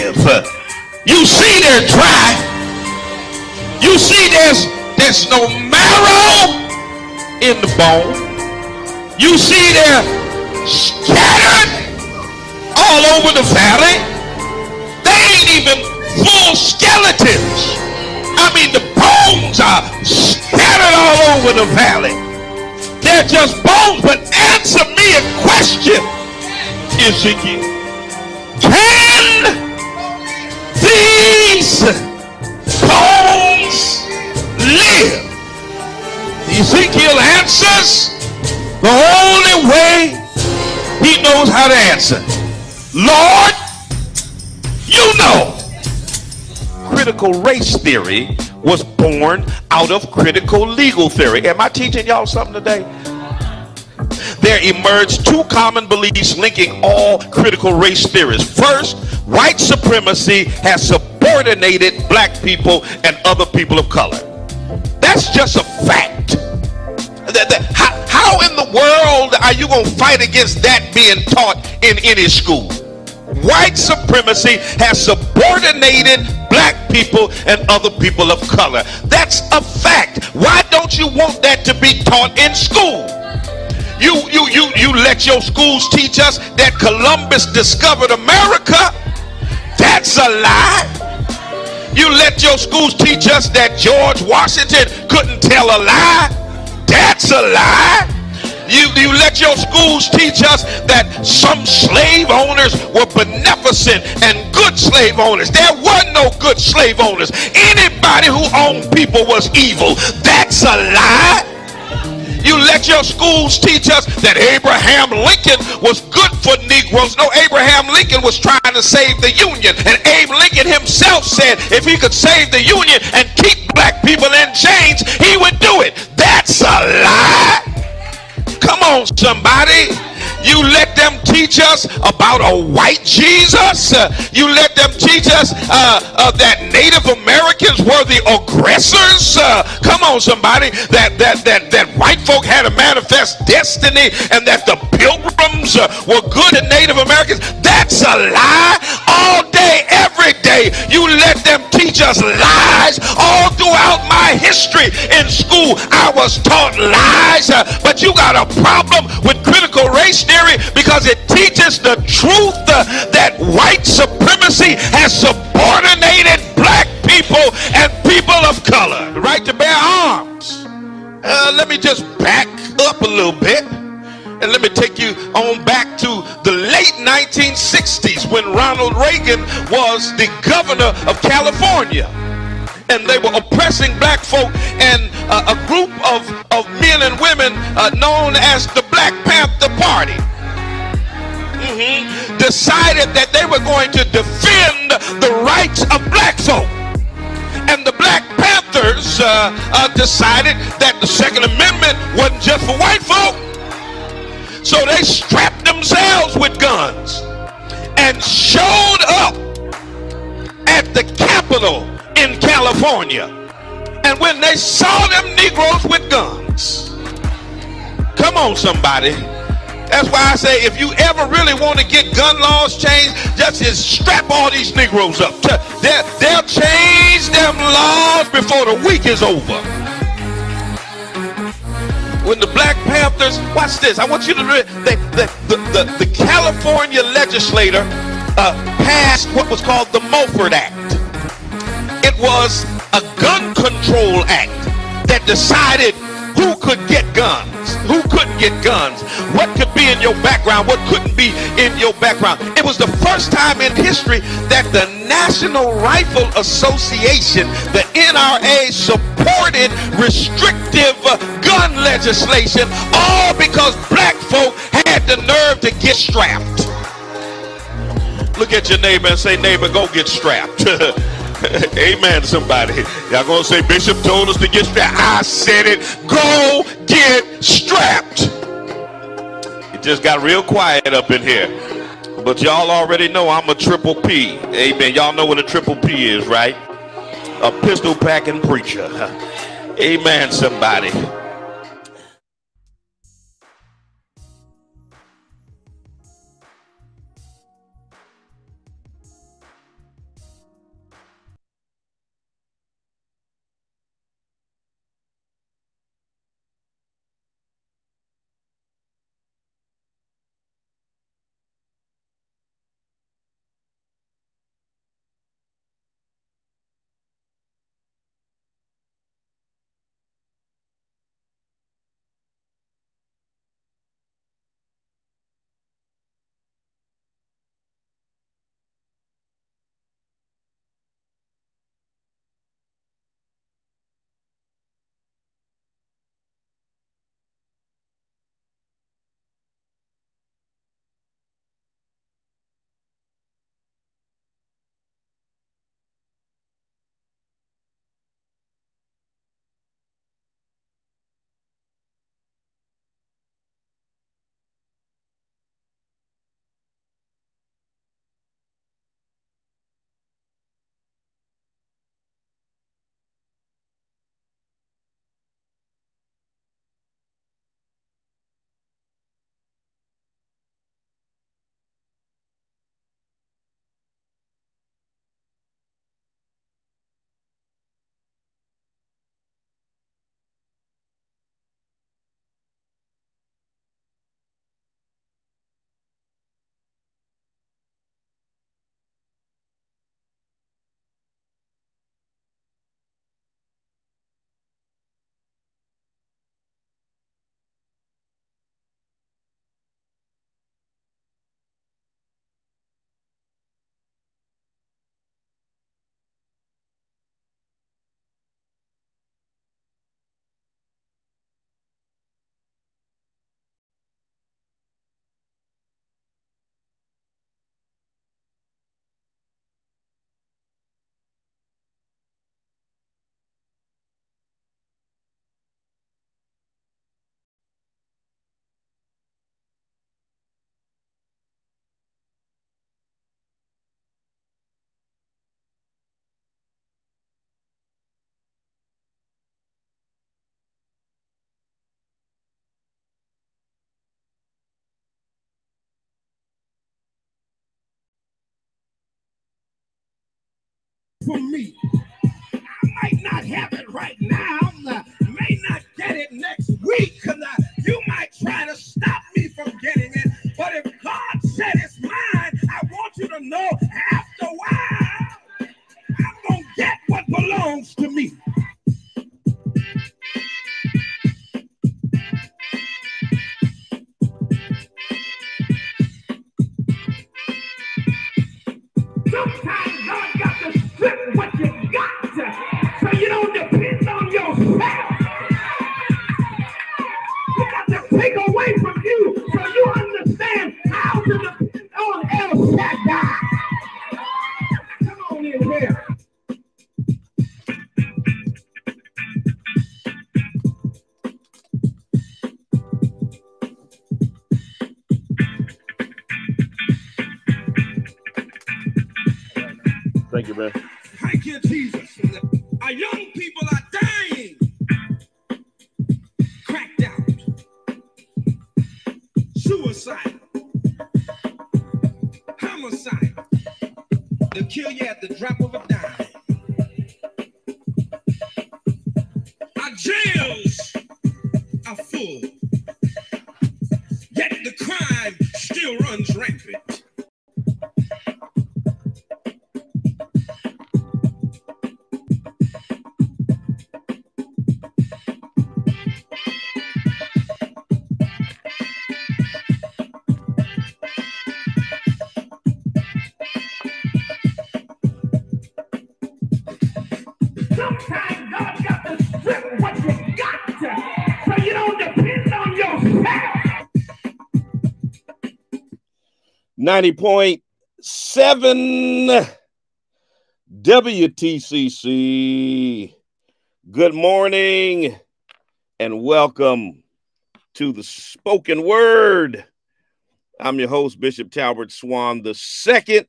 live. You see they're dry. You see there's no marrow in the bone. You see they're scattered all over the valley. They ain't even full skeletons. I mean, the bones are scattered all over the valley. They're just bones. But answer me a question, Ezekiel. Can these bones live? Ezekiel answers the only way he knows how to answer. Lord, you know. Critical race theory was born out of critical legal theory. Am I teaching y'all something today? There emerged two common beliefs linking all critical race theories. First, white supremacy has subordinated black people and other people of color. That's just a fact. How in the world are you going to fight against that being taught in any school? White supremacy has subordinated black people and other people of color. That's a fact. Why don't you want that to be taught in school? You let your schools teach us that Columbus discovered America. That's a lie. You let your schools teach us that George Washington couldn't tell a lie. That's a lie. You let your schools teach us that some slave owners were beneficent and good slave owners. There were no good slave owners. Anybody who owned people was evil. That's a lie. You let your schools teach us that Abraham Lincoln was good for Negroes. No, Abraham Lincoln was trying to save the Union. And Abe Lincoln himself said if he could save the Union and keep black people in chains, he would do it. That's a lie. Come on, somebody. You let them teach us about a white Jesus. You let them teach us that Native Americans were the aggressors. Come on, somebody. That white folk had a manifest destiny and that the pilgrims were good to Native Americans. That's a lie. All day, every day, you let them teach us lies. All throughout my history in school, I was taught lies. But you got a problem with critical race theory because it teaches the truth that white supremacy has subordinated black people and people of color. The right to bear arms. Let me just back up a little bit and let me take you on back to the late 1960s when Ronald Reagan was the governor of California. And they were oppressing black folk, and a group of men and women known as the Black Panther Party decided that they were going to defend the rights of black folk. And the Black Panthers decided that the Second Amendment wasn't just for white folk. So they strapped themselves with guns and showed up at the Capitol in California. And when they saw them Negroes with guns, come on, somebody. That's why I say if you ever really want to get gun laws changed, just strap all these Negroes up. They'll change them laws before the week is over. When the Black Panthers, watch this, I want you to read, the California legislator passed what was called the Mulford Act. It was a gun control act that decided who could get guns, who couldn't get guns, what could be in your background, what couldn't be in your background. It was the first time in history that the National Rifle Association, the NRA, supported restrictive gun legislation, all because black folk had the nerve to get strapped. Look at your neighbor and say, neighbor, go get strapped. Amen, somebody. Y'all gonna say Bishop told us to get strapped. I said it. Go get strapped. It just got real quiet up in here. But y'all already know I'm a triple P. Amen. Y'all know what a triple P is, right? A pistol packing preacher. Amen, somebody. for me. I might not have it right now. I may not get it next week, because you might try to stop me from getting it. But if God said it's mine, I want you to know after a while, I'm going to get what belongs to me. Sometimes God got to strip what you got so you don't depend on yourself. He got to take away from you so you understand how to depend on El Shaddai. Come on in here. Thank you, man. Thank you, Jesus. Our young people are dying. Cracked out. Suicide. Homicide. They'll kill you at the drop of a dime. Our jails are full. Yet the crime still runs rampant. Sometimes God got to strip what you got so you don't depend on yourself. 90.7 WTCC. Good morning and welcome to the Spoken Word. I'm your host, Bishop Talbert Swan II.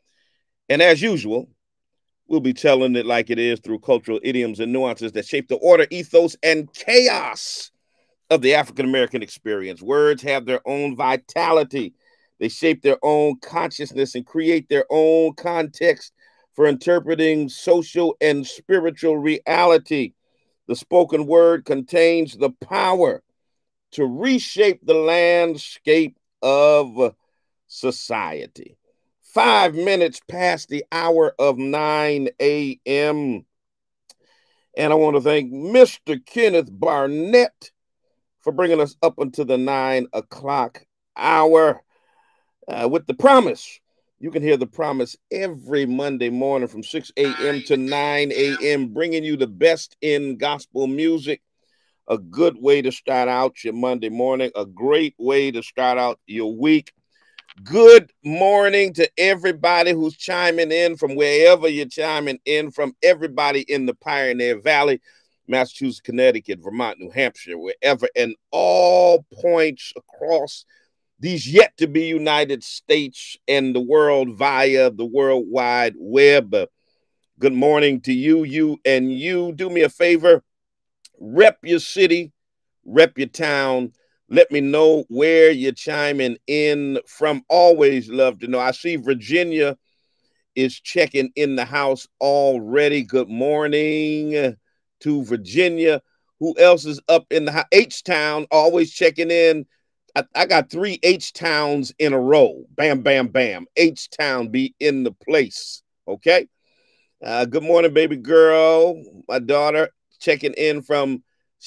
And as usual, we'll be telling it like it is through cultural idioms and nuances that shape the order, ethos, and chaos of the African-American experience. Words have their own vitality. They shape their own consciousness and create their own context for interpreting social and spiritual reality. The spoken word contains the power to reshape the landscape of society. 5 minutes past the hour of 9 a.m. And I want to thank Mr. Kenneth Barnett for bringing us up until the 9 o'clock hour with the promise. You can hear the promise every Monday morning from 6 a.m. to 9 a.m., bringing you the best in gospel music. A good way to start out your Monday morning, a great way to start out your week. Good morning to everybody who's chiming in from wherever you're chiming in from, everybody in the Pioneer Valley, Massachusetts, Connecticut, Vermont, New Hampshire, wherever, and all points across these yet to be United States and the world via the World Wide Web. Good morning to you, you, and you. Do me a favor, rep your city, rep your town. Let me know where you're chiming in from. Always love to know. I see Virginia is checking in the house already. Good morning to Virginia. Who else is up in the house? H-Town, always checking in. I got 3 H-Towns in a row. Bam, bam, bam. H-Town be in the place. Okay? Good morning, baby girl. My daughter checking in from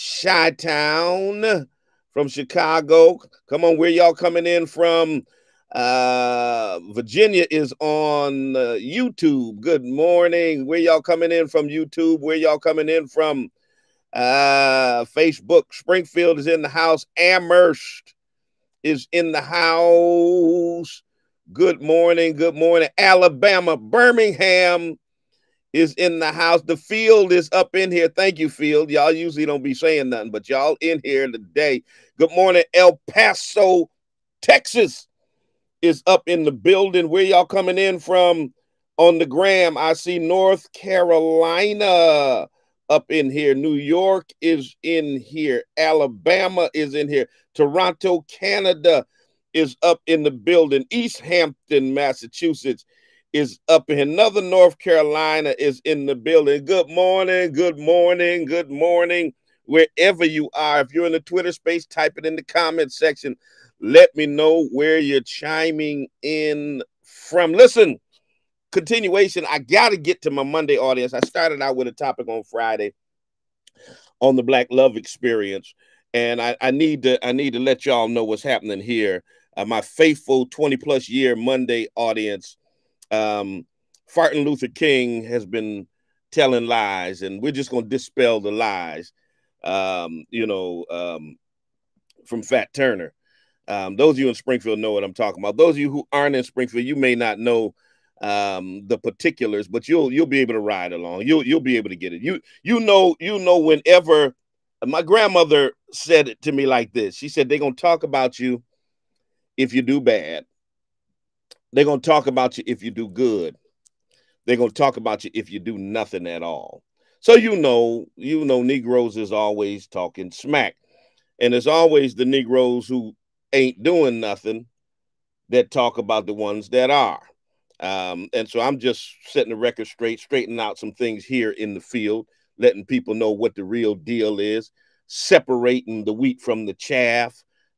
Chi-Town, from Chicago. Come on, where y'all coming in from? Virginia is on YouTube. Good morning. Where y'all coming in from YouTube? Where y'all coming in from Facebook? Springfield is in the house. Amherst is in the house. Good morning. Good morning. Alabama, Birmingham is in the house. The Field is up in here. Thank you, Field. Y'all usually don't be saying nothing, but y'all in here today. Good morning. El Paso, Texas is up in the building. Where y'all coming in from on the gram? I see North Carolina up in here. New York is in here. Alabama is in here. Toronto, Canada is up in the building. East Hampton, Massachusetts is up in Northern North Carolina is in the building. Good morning, good morning, good morning, wherever you are. If you're in the Twitter space, type it in the comment section. Let me know where you're chiming in from. Listen, continuation, I got to get to my Monday audience. I started out with a topic on Friday on the Black Love Experience, and I need to let y'all know what's happening here. My faithful 20-plus year Monday audience, Martin Luther King has been telling lies, and we're just going to dispel the lies, from Fat Turner. Those of you in Springfield know what I'm talking about. Those of you who aren't in Springfield, you may not know the particulars, but you'll be able to ride along. You'll be able to get it. You know whenever my grandmother said it to me like this. She said, they're going to talk about you if you do bad. They're going to talk about you if you do good. They're going to talk about you if you do nothing at all. So Negroes is always talking smack. And there's always the Negroes who ain't doing nothing that talk about the ones that are. And so I'm just setting the record straight, straightening out some things here in the field, letting people know what the real deal is, separating the wheat from the chaff,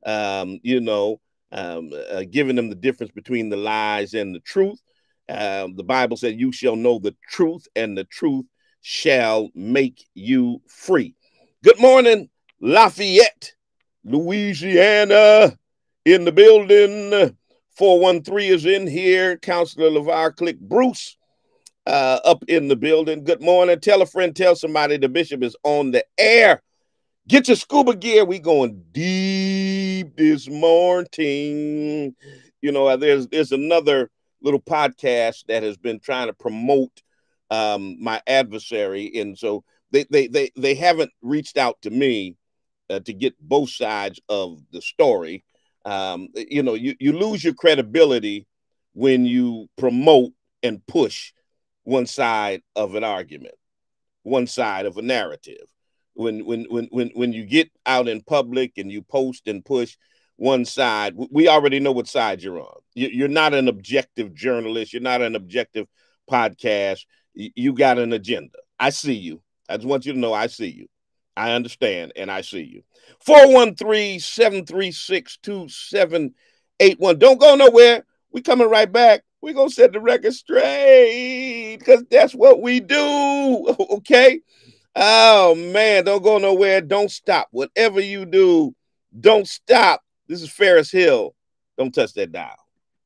giving them the difference between the lies and the truth. The Bible said, you shall know the truth, and the truth shall make you free. Good morning, Lafayette, Louisiana, in the building. 413 is in here. Counselor LeVar Click Bruce up in the building. Good morning. Tell a friend, tell somebody the bishop is on the air. Get your scuba gear. We going deep this morning. There's another little podcast that has been trying to promote my adversary, and so they haven't reached out to me to get both sides of the story. You lose your credibility when you promote and push one side of an argument, one side of a narrative. When you get out in public and you post and push one side, we already know what side you're on. You're not an objective journalist. You're not an objective podcast. You got an agenda. I see you. I just want you to know I see you. I understand, and I see you. 413-736-2781. Don't go nowhere. We coming right back. We're going to set the record straight because that's what we do, okay? Oh, man, don't go nowhere. Don't stop. Whatever you do, don't stop. This is Ferris Hill. Don't touch that dial.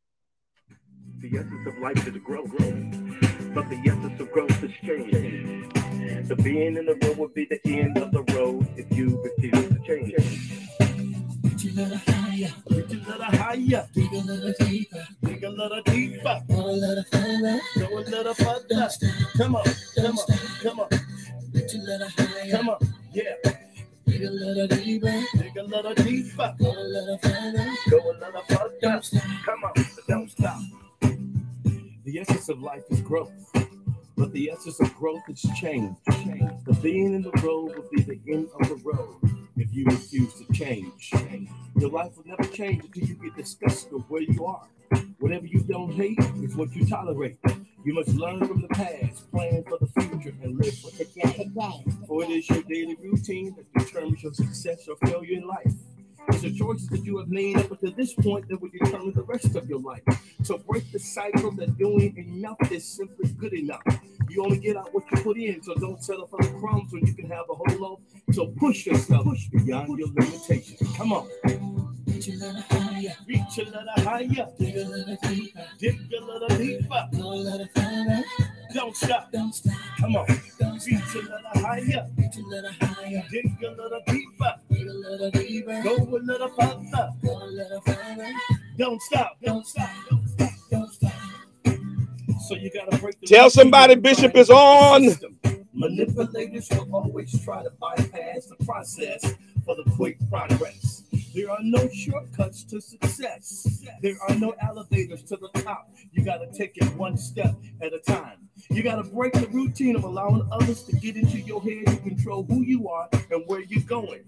The essence of life is growth, but the essence of growth is change. The being in the road will be the end of the road if you refuse to change. Reach a little higher, reach a little higher, dig a little deeper, dig a little deeper, go a little further, go a little further. Come on, come on, come on. Reach a little higher, come on, yeah. Dig a little deeper, dig a little deeper, go a little further, go a little further. Come on, don't stop. The essence of life is growth. But the essence of growth is change. The being in the road will be the end of the road if you refuse to change. Your life will never change until you get disgusted with where you are. Whatever you don't hate is what you tolerate. You must learn from the past, plan for the future, and live for today. For it is your daily routine that determines your success or failure in life. It's the choices that you have made up until this point that will determine the rest of your life. So break the cycle that doing enough is simply good enough. You only get out what you put in, so don't settle for the crumbs when you can have a whole loaf. So push yourself beyond your limitations. Come on. Reach a little higher. Reach a little higher. Dig a little deeper. Dig a little deeper. Go a little further. Don't stop. Don't stop. Come on. Don't reach a little higher. Reach a little higher. Dig a little deeper. Dig a little deeper. Go a little further. Go a little further. Don't stop. Don't stop. Don't stop. Don't stop. So you gotta break the Tell somebody Bishop is on. Manipulators will always try to bypass the process for the quick progress. There are no shortcuts to success. There are no elevators to the top. You got to take it one step at a time. You got to break the routine of allowing others to get into your head to control who you are and where you're going.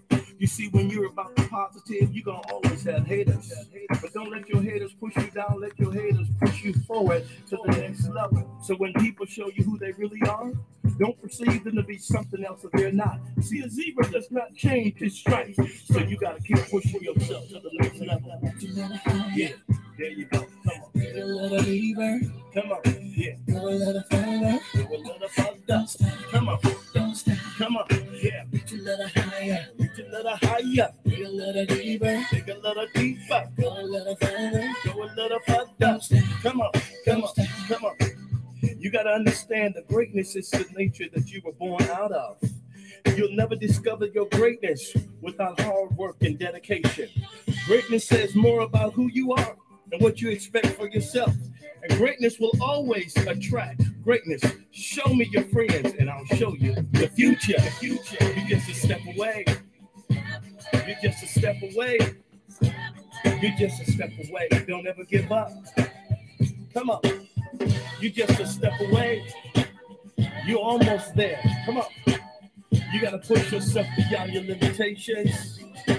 You see, when you're about the positive, you're going to always have haters. But don't let your haters push you down. Let your haters push you forward to the next level. So when people show you who they really are, don't perceive them to be something else that they're not. See, a zebra does not change its stripes. So you got to keep pushing yourself to the next level. Yeah, there you go. Come on. A little deeper. Come on. Yeah. Go a little further. Go a little further. Come on. Don't stop. Come on. Yeah. Reach a little higher. Reach a little higher. Dig a little deeper. Dig a little deeper. Go a little further. Go a little further. Don't stop. Come on. Come on. Come on. You got to understand the greatness is the nature that you were born out of. You'll never discover your greatness without hard work and dedication. Greatness says more about who you are and what you expect for yourself. And greatness will always attract greatness. Show me your friends and I'll show you the future. The future. You're just a step away. You're just a step away. You're just a step away. Don't ever give up. Come on. You're just a step away. You're almost there. Come on. You got to push yourself beyond your limitations.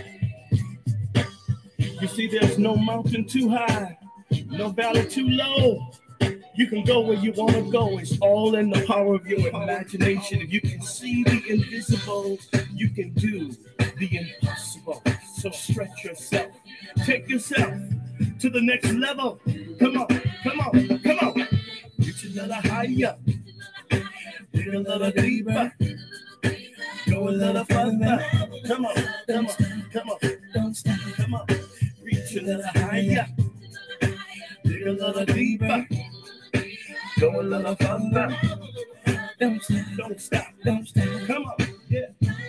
You see, there's no mountain too high, no valley too low. You can go where you want to go. It's all in the power of your imagination. If you can see the invisible, you can do the impossible. So stretch yourself. Take yourself to the next level. Come on, come on, come on. Reach a little higher. Dig a little deeper. Go a little further. Come on, come on, come on. Don't stop. Come on. Reach a little higher. Dig a little deeper. Go a little further. Don't stop. Don't stop. Don't stop. Come on. Yeah.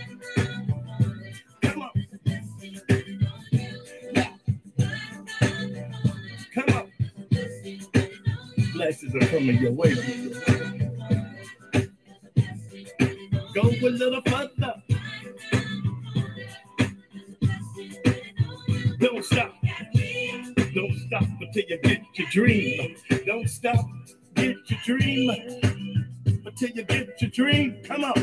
Come on. Come on. Blessings are coming your way. Go a little further. Don't stop. Don't stop until you get your dream. Don't stop. Get your dream. Until you get your dream. Come on.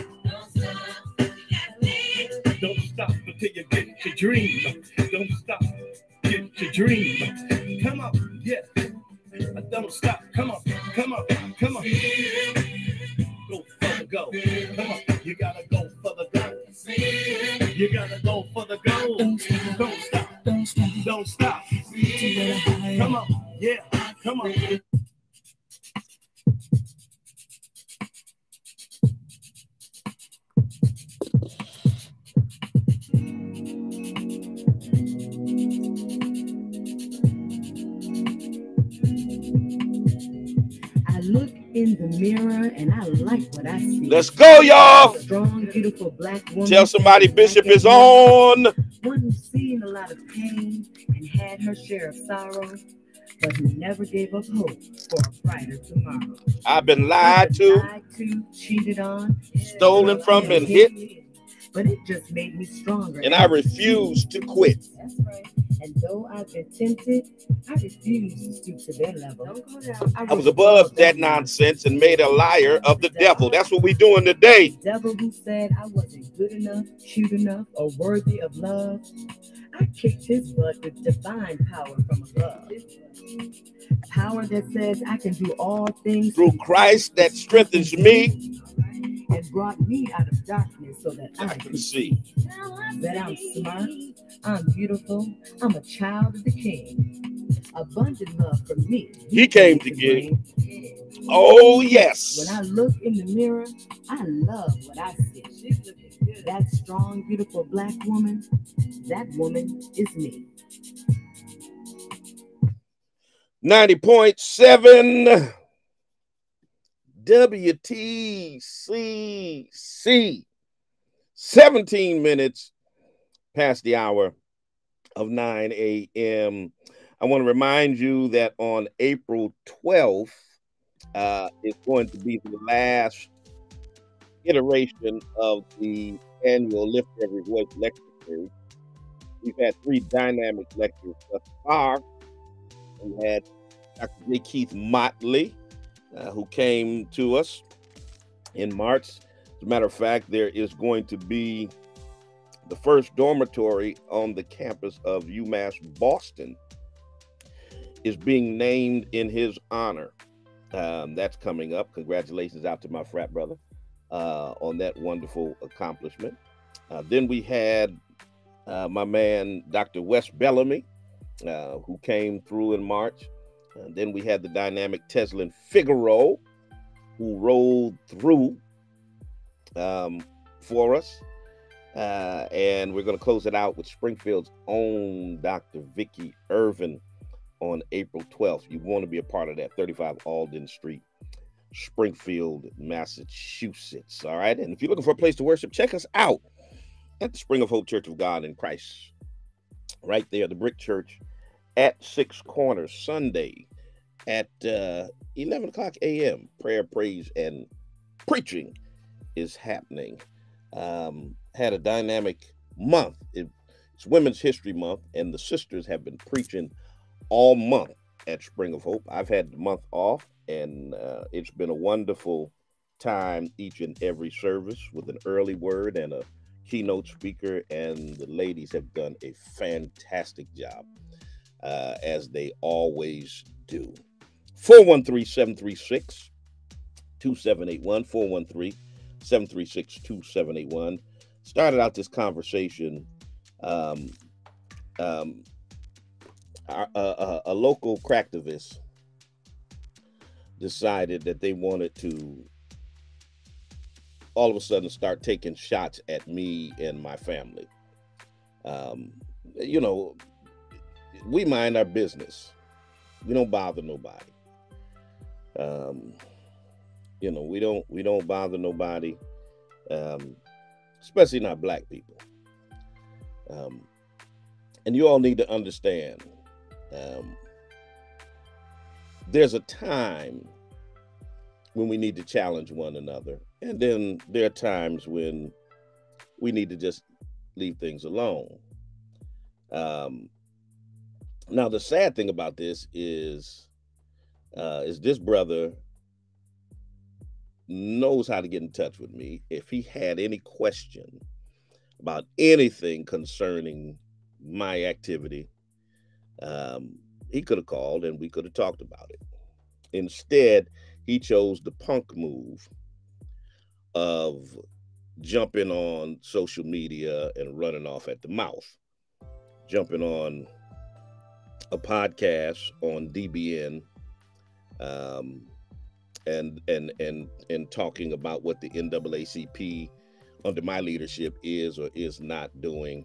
Don't stop until you get your dream. Don't stop. Get your dream. Come on. Yeah. Don't stop. Come on. Come on. Come on. Go for the goal. Come on. You gotta go for the goal. You gotta go for the goal. Don't stop. Don't stop. Don't stop. Come on. Yeah. Come on. I look in the mirror and I like what I see. Let's go, y'all. Strong, beautiful black woman. Tell somebody Bishop is on. One who's seen a lot of pain and had her share of sorrow, but who never gave up hope for a brighter tomorrow. I've been lied to, cheated on, stolen from, and hit, but it just made me stronger. and I refuse to quit. That's right. And though I've been tempted, I refuse to stoop to their level. Don't go down. I was above that nonsense and made a liar of the devil. That's what we're doing today. The devil who said I wasn't good enough, cute enough, or worthy of love. I kicked his butt with divine power from above. Power that says I can do all things Through Christ that strengthens me, and brought me out of darkness so that I can see. That I'm smart, I'm beautiful, I'm a child of the King. Abundant love from me. He came to give. Oh, yes. When I look in the mirror, I love what I see. That strong, beautiful black woman, that woman is me. 90.7 WTCC. 17 minutes past the hour of 9 a.m. I want to remind you that on April 12th, it's going to be the last iteration of the annual Lift Every Voice lecture series. We've had 3 dynamic lectures thus far. We had Dr. J. Keith Motley, who came to us in March. As a matter of fact, there is going to be the first dormitory on the campus of UMass Boston is being named in his honor. That's coming up. Congratulations out to my frat brother on that wonderful accomplishment. Then we had my man, Dr. Wes Bellamy, who came through in March. And then we had the dynamic Teslin Figaro, who rolled through for us. And we're going to close it out with Springfield's own Dr. Vicki Irvin on April 12th. You want to be a part of that, 35 Alden Street, Springfield, Massachusetts. All right. And if you're looking for a place to worship, check us out at the Spring of Hope Church of God in Christ. Right there, the Brick Church at Six Corners, Sunday at 11 o'clock a.m. Prayer, praise, and preaching is happening. Had a dynamic month. It's Women's History Month, and the sisters have been preaching all month at Spring of Hope. I've had the month off, and it's been a wonderful time each and every service with an early word and a keynote speaker, and the ladies have done a fantastic job, as they always do. 413-736-2781, 413-736-2781. Started out this conversation, a local cracktivist decided that they wanted to all of a sudden start taking shots at me and my family. You know, we mind our business. We don't bother nobody. You know, we don't bother nobody, especially not black people. And you all need to understand, there's a time when we need to challenge one another. And then there are times when we need to just leave things alone. Now, the sad thing about this is this brother knows how to get in touch with me. If he had any question about anything concerning my activity, he could have called and we could have talked about it. Instead, he chose the punk move of jumping on social media and running off at the mouth, jumping on a podcast on DBN, and talking about what the NAACP under my leadership is or is not doing,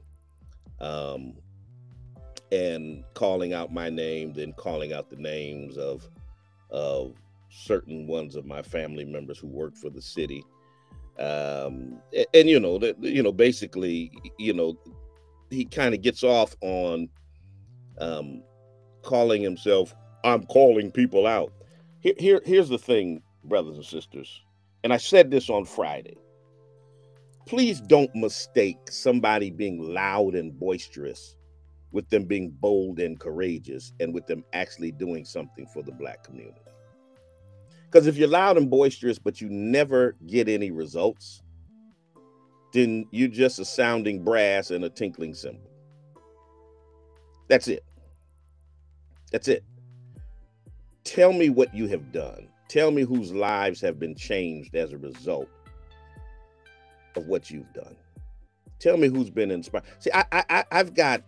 and calling out my name, then calling out the names of certain ones of my family members who work for the city. And basically, he kind of gets off on calling himself, I'm calling people out. Here's the thing, brothers and sisters, and I said this on Friday. Please don't mistake somebody being loud and boisterous with them being bold and courageous and with them actually doing something for the black community. Because if you're loud and boisterous, but you never get any results, then you're just a sounding brass and a tinkling cymbal. That's it. That's it. Tell me what you have done. Tell me whose lives have been changed as a result of what you've done. Tell me who's been inspired. See, I've got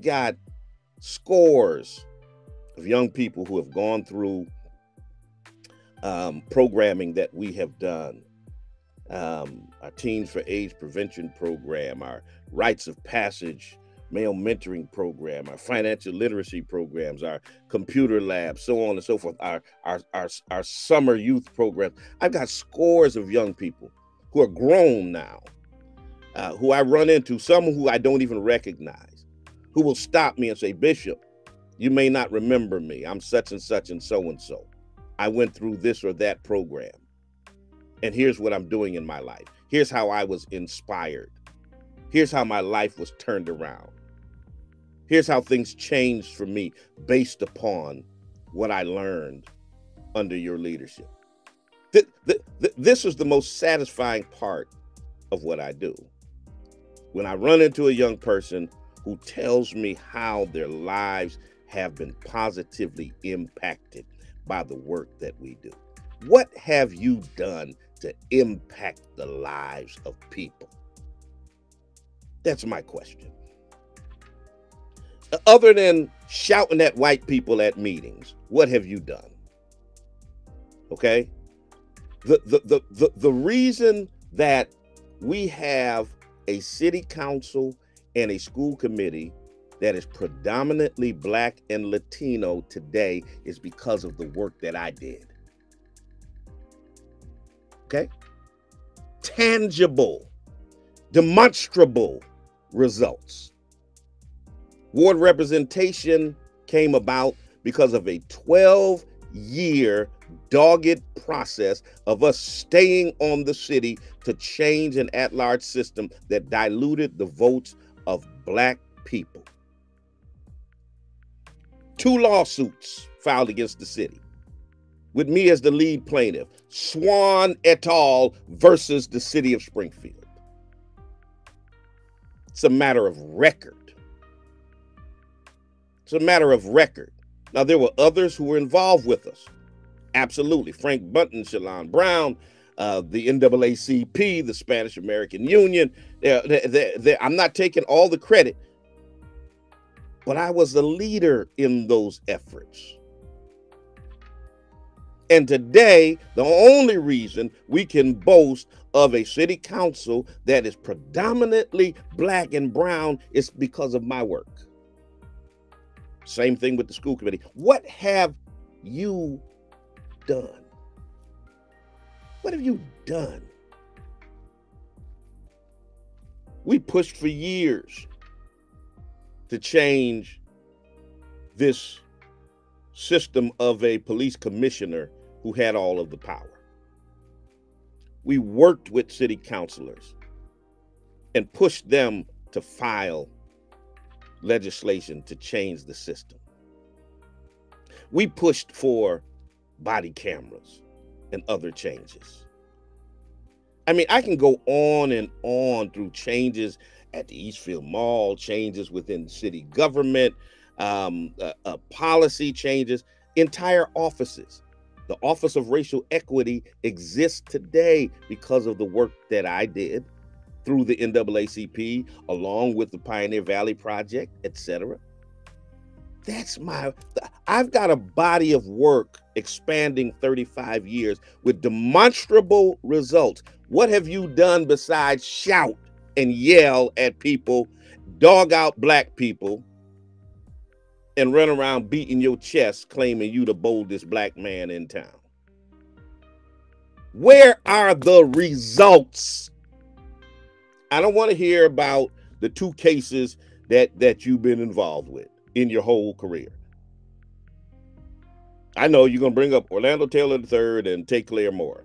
scores of young people who have gone through programming that we have done. Our Teens for AIDS Prevention program, our Rites of Passage male mentoring program, our financial literacy programs, our computer labs, so on and so forth, our summer youth program. I've got scores of young people who are grown now, who I run into, some who I don't even recognize, who will stop me and say, Bishop, you may not remember me. I'm such and such and so and so. I went through this or that program, and here's what I'm doing in my life. Here's how I was inspired. Here's how my life was turned around. Here's how things changed for me based upon what I learned under your leadership. This is the most satisfying part of what I do. when I run into a young person who tells me how their lives have been positively impacted by the work that we do. What have you done to impact the lives of people? That's my question. Other than shouting at white people at meetings, what have you done? Okay? The reason that we have a city council and a school committee that is predominantly Black and Latino today is because of the work that I did. Okay? Tangible, demonstrable results. Ward representation came about because of a 12-year dogged process of us staying on the city to change an at-large system that diluted the votes of Black people. 2 lawsuits filed against the city, with me as the lead plaintiff, Swan et al. Versus the city of Springfield. It's a matter of record. It's a matter of record. Now, there were others who were involved with us. Absolutely. Frank Bunton, Shalon Brown, the NAACP, the Spanish American Union. I'm not taking all the credit, but I was the leader in those efforts. And today, the only reason we can boast of a city council that is predominantly Black and brown is because of my work. Same thing with the school committee. What have you done? What have you done? We pushed for years to change this system of a police commissioner who had all of the power. We worked with city councilors and pushed them to file legislation to change the system. We pushed for body cameras and other changes. I mean, I can go on and on through changes at the Eastfield Mall, changes within city government, policy changes, entire offices. The Office of Racial Equity exists today because of the work that I did through the NAACP, along with the Pioneer Valley Project, etc. I've got a body of work expanding 35 years with demonstrable results. What have you done besides shout and yell at people, dog out Black people, and run around beating your chest claiming you the boldest Black man in town? Where are the results? I don't want to hear about the 2 cases that you've been involved with in your whole career. I know you're going to bring up Orlando Taylor III and Tay Claire Moore.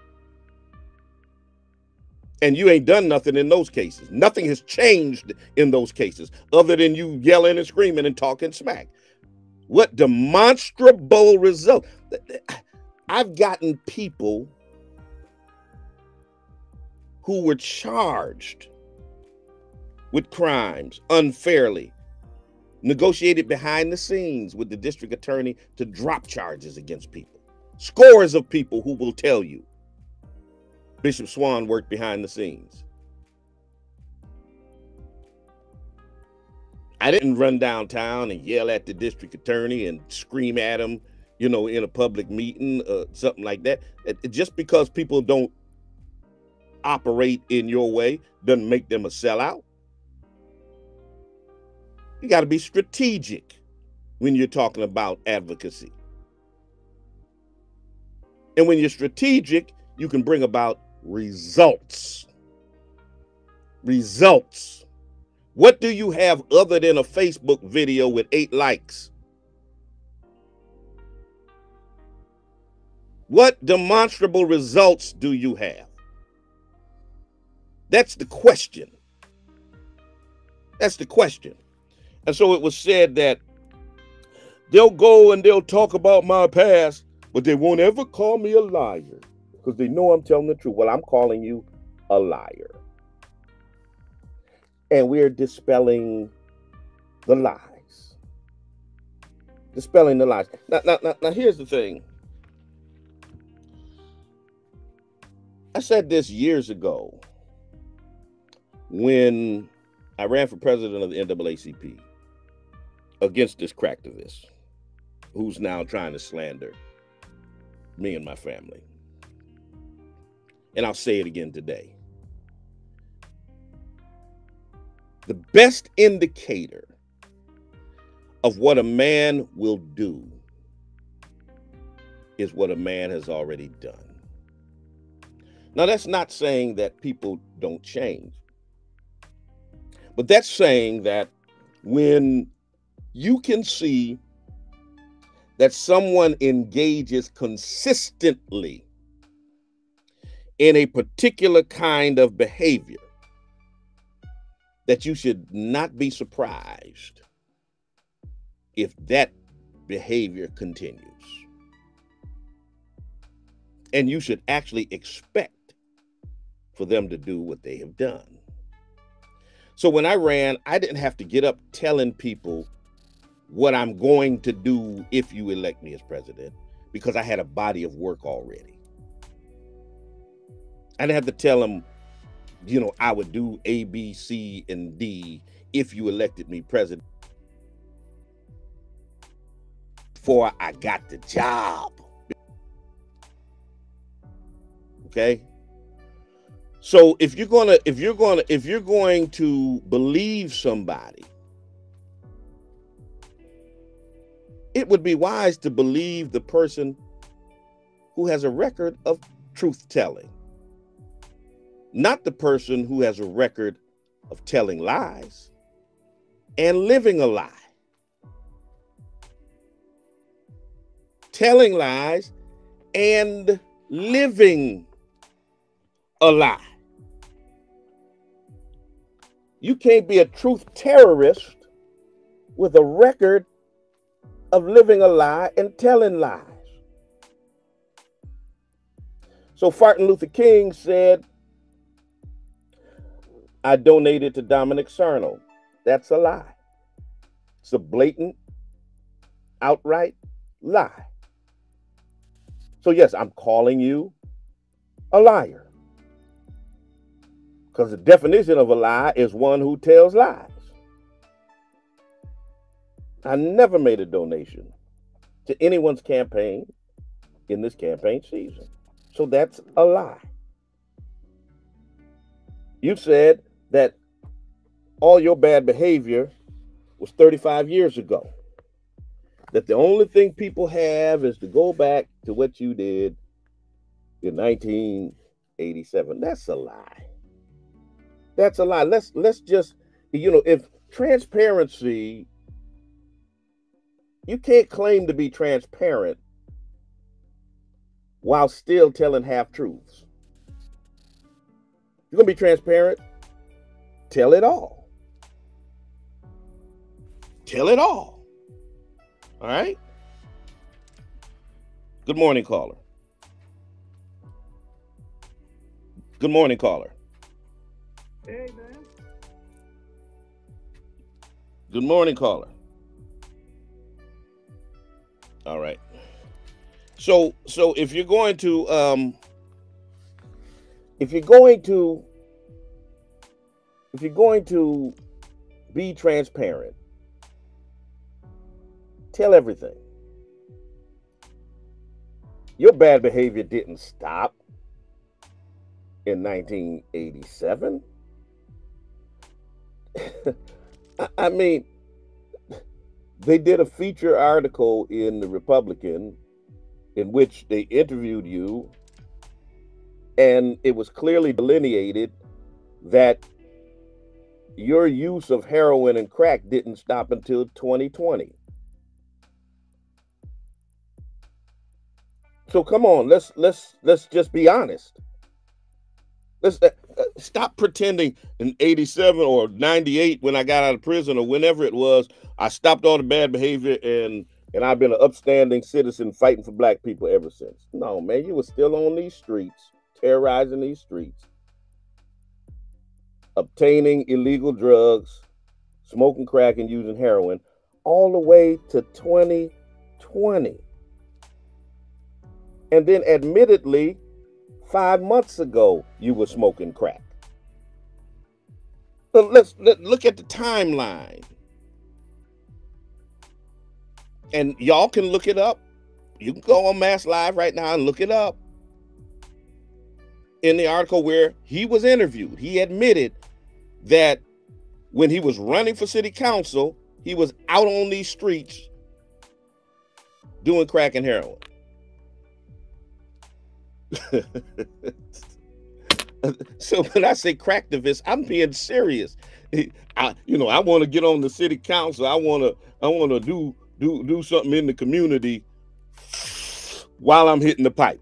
And you ain't done nothing in those cases. Nothing has changed in those cases other than you yelling and screaming and talking smack. What demonstrable result? I've gotten people who were charged with crimes unfairly, negotiated behind the scenes with the district attorney to drop charges against people. Scores of people who will tell you Bishop Swan worked behind the scenes. I didn't run downtown and yell at the district attorney and scream at him, in a public meeting, something like that. Just because people don't operate in your way doesn't make them a sellout. You got to be strategic when you're talking about advocacy. And when you're strategic, you can bring about results. Results. What do you have other than a Facebook video with 8 likes? What demonstrable results do you have? That's the question. That's the question. And so it was said that they'll go and they'll talk about my past, but they won't ever call me a liar because they know I'm telling the truth. Well, I'm calling you a liar. and we're dispelling the lies. Dispelling the lies. Now, here's the thing. I said this years ago when I ran for president of the NAACP against this cracktivist who's now trying to slander me and my family. And I'll say it again today. The best indicator of what a man will do is what a man has already done. Now, that's not saying that people don't change, but that's saying that when you can see that someone engages consistently in a particular kind of behavior, that you should not be surprised if that behavior continues. And you should actually expect for them to do what they have done. So when I ran, I didn't have to get up telling people what I'm going to do if you elect me as president, because I had a body of work already. I didn't have to tell them, you know, I would do A, B, C, and D if you elected me president before I got the job. Okay? So if you're going to believe somebody, it would be wise to believe the person who has a record of truth telling, not the person who has a record of telling lies and living a lie. Telling lies and living a lie. You can't be a truth terrorist with a record of living a lie and telling lies. So Martin Luther King said, I donated to Dominic Cerno. That's a lie. It's a blatant, outright lie. So yes, I'm calling you a liar. Because the definition of a lie is one who tells lies. I never made a donation to anyone's campaign in this campaign season. So that's a lie. You said that all your bad behavior was 35 years ago. That the only thing people have is to go back to what you did in 1987. That's a lie. That's a lie. Let's just, you know, if transparency, you can't claim to be transparent while still telling half-truths. You're going to be transparent, tell it all. Tell it all. All right? Good morning, caller. Good morning, caller. Hey, man. Good morning, caller. All right. So if you're going to be transparent, tell everything. Your bad behavior didn't stop in 1987. I mean, they did a feature article in the Republican in which they interviewed you, and it was clearly delineated that your use of heroin and crack didn't stop until 2020. So come on, let's just be honest. Let's stop pretending in 87 or 98 when I got out of prison or whenever it was, I stopped all the bad behavior and I've been an upstanding citizen fighting for black people ever since. No, man, you were still on these streets, terrorizing these streets. obtaining illegal drugs, smoking crack, and using heroin, all the way to 2020. And then, admittedly, 5 months ago, you were smoking crack. But let's look at the timeline. And y'all can look it up. You can go on Mass Live right now and look it up. In the article where he was interviewed, he admitted that when he was running for city council, he was out on these streets doing crack and heroin. So when I say cracktivist, I'm being serious. I want to get on the city council. I want to do something in the community while I'm hitting the pipe.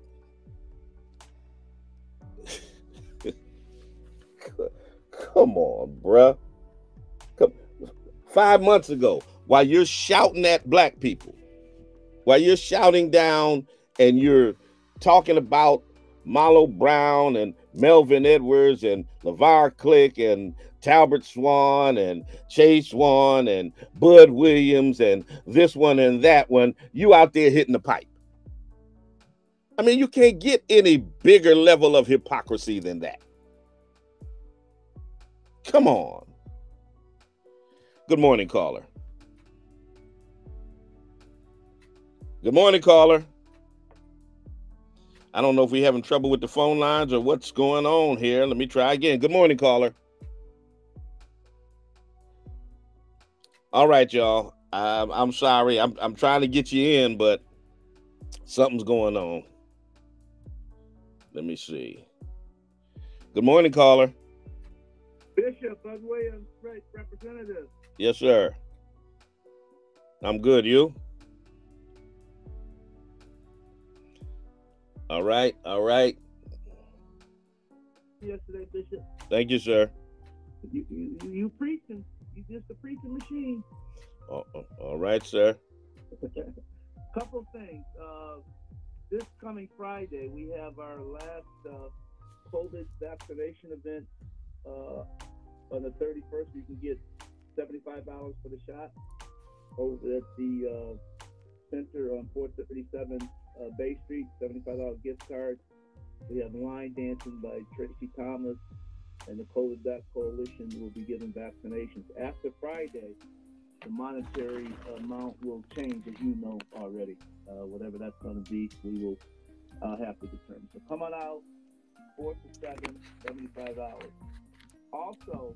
Come on, bruh. 5 months ago, while you're shouting at black people, while you're shouting down and you're talking about Marlo Brown and Melvin Edwards and LeVar Click and Talbert Swan and Chase Swan and Bud Williams and this one and that one, you out there hitting the pipe. I mean, you can't get any bigger level of hypocrisy than that. Come on. Good morning, caller. Good morning, caller. I don't know if we're having trouble with the phone lines or what's going on here. Let me try again. Good morning, caller. All right, y'all. I'm sorry. I'm trying to get you in, but something's going on. Let me see. Good morning, caller. Bishop, Bud Williams, representative. Yes, sir. I'm good. You? All right. All right. Yesterday, Bishop. Thank you, sir. You preaching. You just a preaching machine. All right, sir. Couple things. This coming Friday, we have our last COVID vaccination event. On the 31st, you can get $75 for the shot over at the center on 437 Bay Street, $75 gift card. We have line dancing by Tracy Thomas, and the COVID Back Coalition will be giving vaccinations. After Friday, the monetary amount will change, as you know already. Whatever that's going to be, we will have to determine. So come on out, 4 to 7, $75. Also,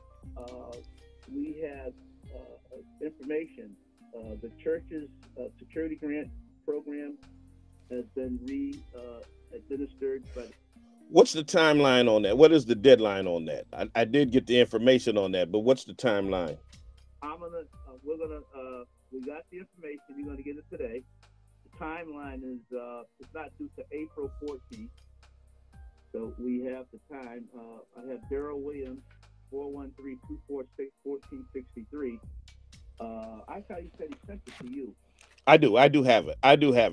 we have information. The church's security grant program has been administered. But what's the timeline on that? What is the deadline on that? I did get the information on that, but what's the timeline? We got the information. You're gonna get it today. The timeline is it's not due to April 14th. So we have the time. I have Daryl Williams, 413-246-1463. I thought he said he sent it to you. I do have it.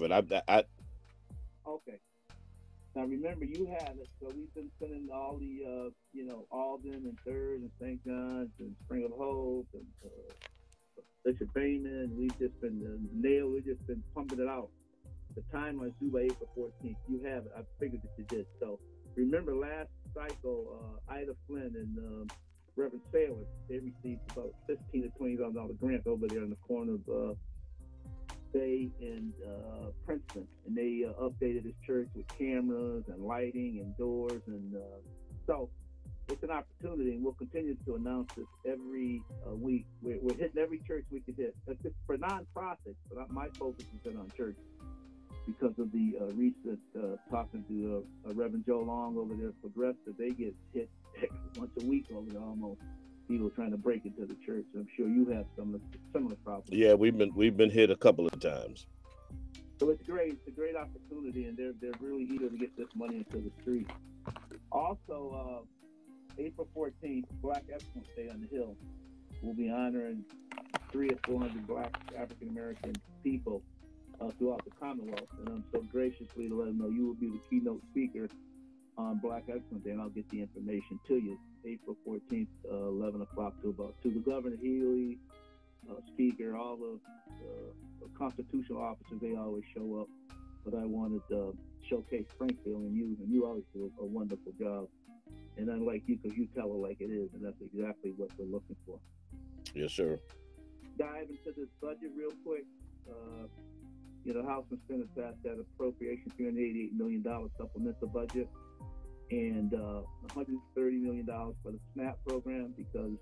Okay. Now remember, you have it. So we've been sending all the, Alden and Third and St. John's and Spring of Hope and Bishop Bayman. We've just been we've just been pumping it out. The timeline is due by April 14th. You have it. I figured that you did. So remember last cycle, Ida Flynn and Reverend Saylor, they received about $15,000 to $20,000 grant over there in the corner of Bay and Princeton, and they updated his church with cameras and lighting and doors, and so it's an opportunity, and we'll continue to announce this every week. We're hitting every church we could hit. That's just for nonprofits, but my focus has been on church because of the recent talking to Reverend Joe Long over there at Progressive. They get hit once a week over there almost. People trying to break into the church. I'm sure you have some similar problems. Yeah, we've been hit a couple of times. So it's great. It's a great opportunity, and they're really eager to get this money into the street. Also, April 14th, Black Excellence Day on the Hill. We'll be honoring 300 or 400 Black African American people throughout the Commonwealth, and I'm so graciously to let them know you will be the keynote speaker on Black Excellence Day, and I'll get the information to you. April 14th, 11 o'clock to about 2. The Governor Healy, Speaker, all the constitutional officers, they always show up. But I wanted to showcase Frankville and you always do a wonderful job. And unlike you, because you tell it like it is, and that's exactly what we're looking for. Yes, sir. Dive into this budget real quick. House and Senate passed that appropriation, $388 million supplemental budget, and $130 million for the SNAP program, because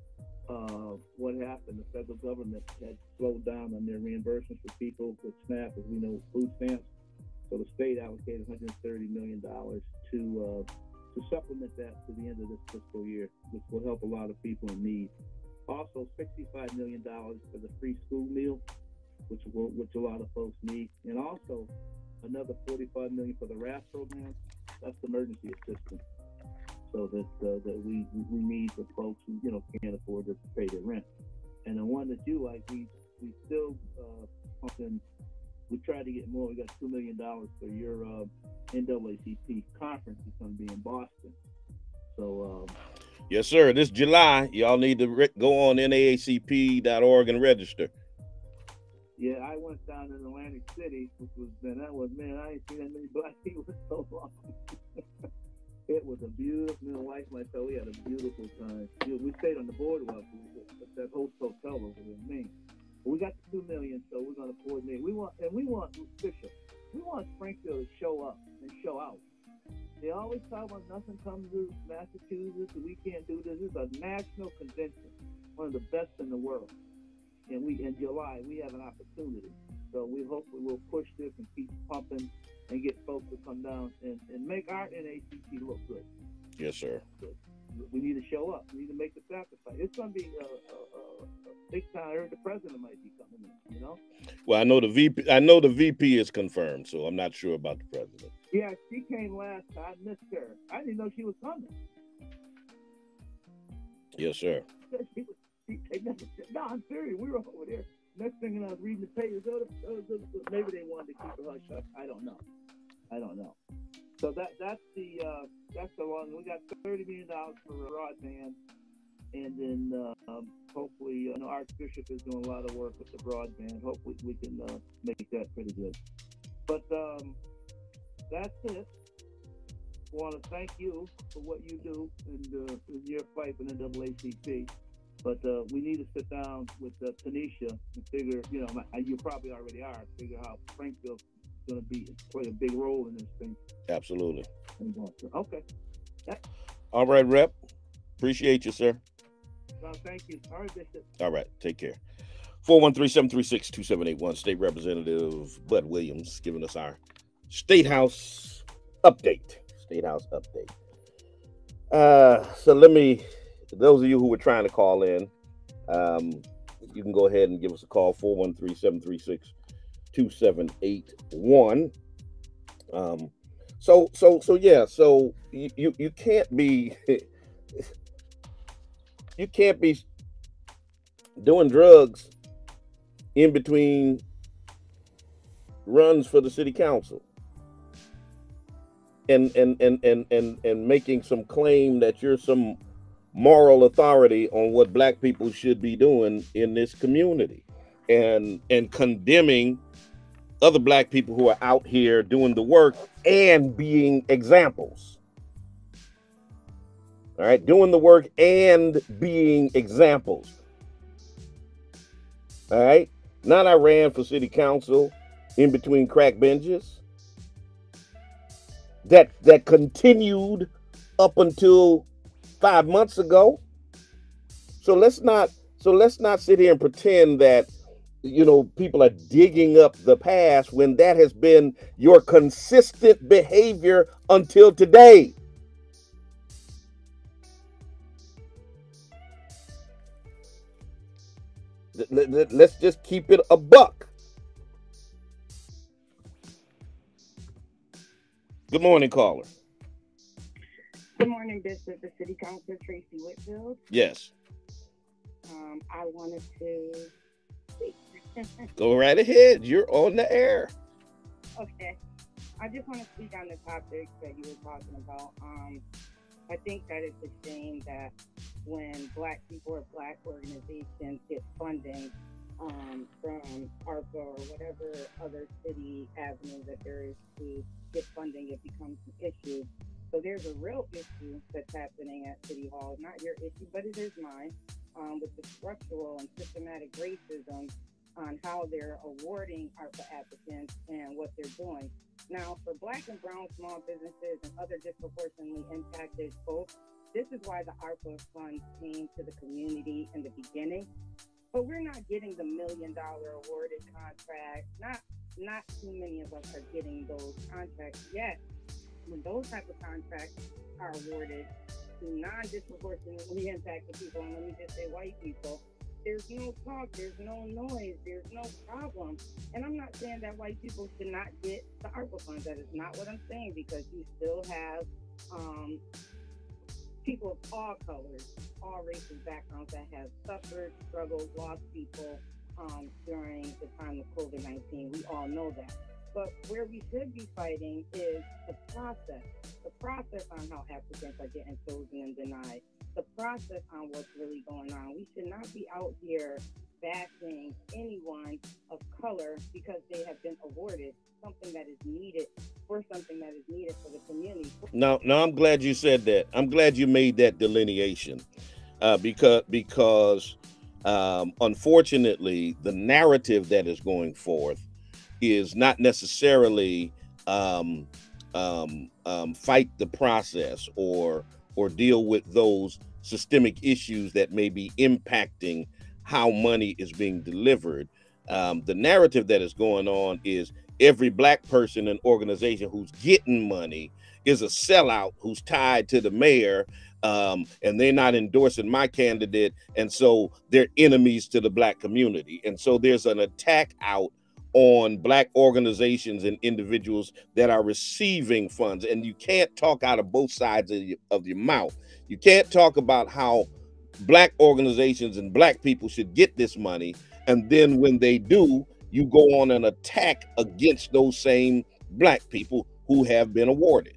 what happened, the federal government had slowed down on their reimbursements for people with SNAP, as we know, food stamps. So the state allocated $130 million to supplement that to the end of this fiscal year, which will help a lot of people in need. Also, $65 million for the free school meal, which a lot of folks need, and also another $45 million for the RAF program. That's emergency assistance, so that we need for folks who can't afford to pay their rent. And the one that you like, we still pumping. We try to get more. We got $2 million for your NAACP conference. It's going to be in Boston. So. Yes, sir. This July, y'all need to go on NAACP.org and register. Yeah, I went down in Atlantic City, which was, I ain't seen that many black people in so long. It was a beautiful, my wife and I thought we had a beautiful time. We stayed on the boardwalk at that hotel over there in Maine. But we got the $2 million, so we're going to coordinate. We want Bishop. We want Frankville to show up and show out. They always talk about nothing comes to Massachusetts, we can't do this. This is a national convention, one of the best in the world. And in July, we have an opportunity. So we hopefully will push this and keep pumping and get folks to come down and make our NAACP look good. Yes, sir. We need to show up. We need to make the sacrifice. It's going to be a big time. I heard the president might be coming in, Well, I know the VP is confirmed, so I'm not sure about the president. Yeah, she came last time. I missed her. I didn't know she was coming. Yes, sir. No, I'm serious. We were over there. Next thing, I was reading the papers. Maybe they wanted to keep it hush hush. I don't know. So that's the one. We got $30 million for broadband, and then hopefully, Archbishop is doing a lot of work with the broadband. Hopefully, we can make that pretty good. But that's it. I want to thank you for what you do in your fight for NAACP. But we need to sit down with Tanisha and figure, you probably already are, figure how Frankville's going to play a big role in this thing. Absolutely. Okay. All right, Rep. Appreciate you, sir. Well, thank you. All right, Bishop. All right. Take care. 413-736-2781. State Representative Bud Williams giving us our State House update. So let me... Those of you who were trying to call in, you can go ahead and give us a call, 413-736-2781. So you can't be doing drugs in between runs for the city council and making some claim that you're some moral authority on what black people should be doing in this community, and condemning other black people who are out here doing the work and being examples. All right, doing the work and being examples. All right, not I ran for city council in between crack benches. That continued up until 5 months ago. So let's not sit here and pretend that people are digging up the past when that has been your consistent behavior until today. Let's just keep it a buck. Good morning, caller. Good morning, Bishop. The City Councilor, Tracy Whitfield. Yes. I wanted to speak. Go right ahead. You're on the air. Okay. I just want to speak on the topic that you were talking about. I think that it's a shame that when Black people or Black organizations get funding from ARPA or whatever other city avenue that there is to get funding, it becomes an issue. So there's a real issue that's happening at City Hall. Not your issue, but it is mine, with the structural and systematic racism on how they're awarding ARPA applicants and what they're doing. Now, for Black and brown small businesses and other disproportionately impacted folks, this is why the ARPA funds came to the community in the beginning. But we're not getting the $1 million awarded contract. Not too many of us are getting those contracts yet. When those type of contracts are awarded to non-disproportionately impacted people, and let me just say white people, there's no talk, there's no noise, there's no problem. And I'm not saying that white people should not get the ARPA funds. That is not what I'm saying, because you still have people of all colors, all races, backgrounds that have suffered, struggled, lost people during the time of COVID-19. We all know that. But where we should be fighting is the process on how applicants are getting chosen and denied, the process on what's really going on. We should not be out here bashing anyone of color because they have been awarded something that is needed for something that is needed for the community. No, I'm glad you said that. I'm glad you made that delineation, because unfortunately, the narrative that is going forth is not necessarily fight the process or deal with those systemic issues that may be impacting how money is being delivered. The narrative that is going on is every Black person and organization who's getting money is a sellout who's tied to the mayor, and they're not endorsing my candidate, and so they're enemies to the Black community. And so there's an attack out on Black organizations and individuals that are receiving funds. And you can't talk out of both sides of your mouth. You can't talk about how Black organizations and Black people should get this money, and then when they do, you go on an attack against those same Black people who have been awarded.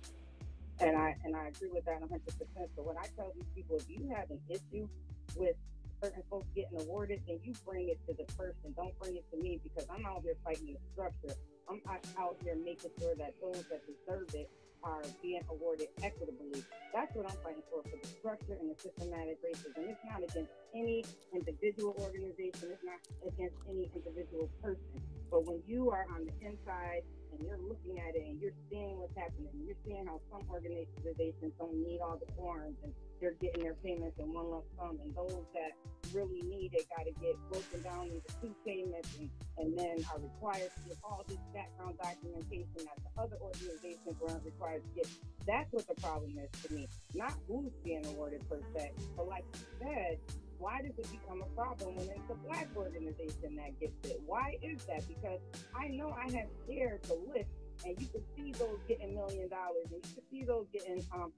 And I agree with that 100%. So what I tell these people, if you have an issue with certain folks getting awarded, then you bring it to the person. Don't bring it to me, because I'm out here fighting the structure. I'm out here making sure that those that deserve it are being awarded equitably. That's what I'm fighting for the structure and the systematic racism. It's not against any individual organization. It's not against any individual person. But when you are on the inside and you're looking at it and you're seeing what's happening, and you're seeing how some organizations don't need all the forms and they're getting their payments in one lump sum, and those that really need it got to get broken down into two payments and then are required to get all this background documentation that the other organizations weren't required to get. That's what the problem is to me. Not who's being awarded per se, but like you said, why does it become a problem when it's a Black organization that gets it? Why is that? Because I know I have shared the list, and you can see those getting $1 million, and you can see those getting $500,000,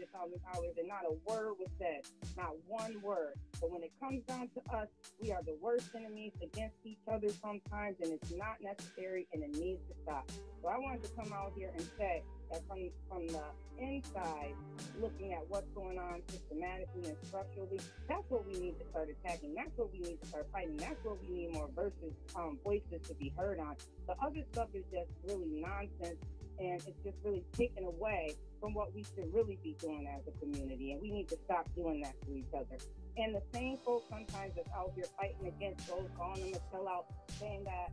and not a word was said, not one word. But when it comes down to us, we are the worst enemies against each other sometimes, and it's not necessary, and it needs to stop. So I wanted to come out here and say that from the inside, looking at what's going on systematically and structurally, that's what we need to start attacking. That's what we need to start fighting. That's what we need more voices to be heard on. The other stuff is just really nonsense, and it's just really taken away from what we should really be doing as a community, and we need to stop doing that to each other. And the same folks sometimes that's out here fighting against those, calling them a sellout, saying that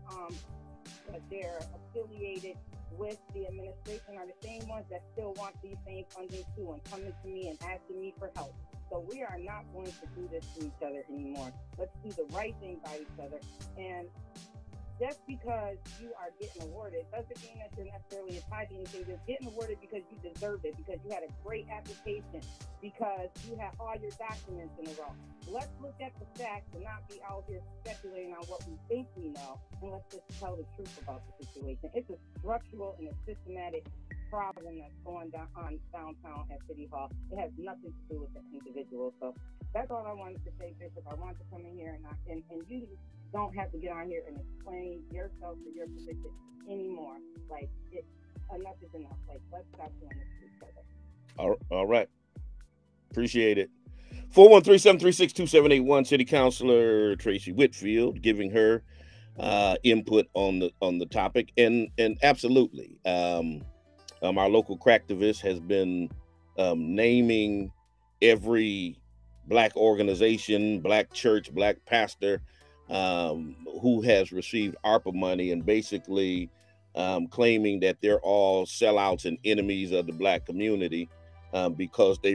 they're affiliated with the administration, are the same ones that still want these same funding too, and coming to me and asking me for help. So we are not going to do this to each other anymore. Let's do the right thing by each other. And just because you are getting awarded doesn't mean that you're necessarily tied to anything. You're getting awarded because you deserved it, because you had a great application, because you had all your documents in a row. Let's look at the facts and not be out here speculating on what we think we know, and let's just tell the truth about the situation. It's a structural and a systematic problem that's going on downtown at City Hall. It has nothing to do with the individual. So that's all I wanted to say, Bishop. I wanted to come in here and you don't have to get on here and explain yourself or your position anymore. Like, enough is enough. Like, let's stop doing this to each other. All right. Appreciate it. 413-736-2781, City Councilor Tracy Whitfield giving her input on the topic, and absolutely, our local cracktivist has been naming every Black organization, Black church, Black pastor who has received ARPA money, and basically claiming that they're all sellouts and enemies of the Black community because they